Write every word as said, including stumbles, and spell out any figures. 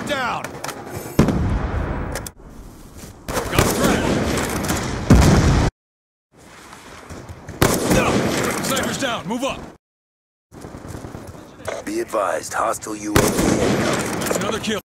down! Got a threat! Sniper's down, move up! Be advised, hostile U A V incoming. That's another kill.